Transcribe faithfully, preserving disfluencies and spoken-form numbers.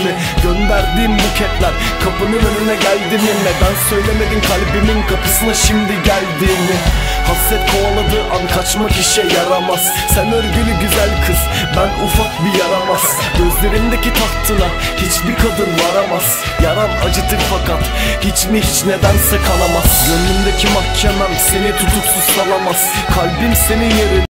mi? Gönderdiğim buketler kapının önüne geldi mi? Neden söylemedin kalbimin kapısına şimdi geldiğini? Hasret kovaladığı an kaçmak işe yaramaz. Sen örgülü güzel kız, ben ufak bir yaramaz. Gözlerimdeki tahtına hiçbir kadın varamaz. Yaram acıtır fakat hiç mi hiç nedense kanamaz. Gönlümdeki mahkemem seni tutuksuz salamaz. Kalbim senin yerin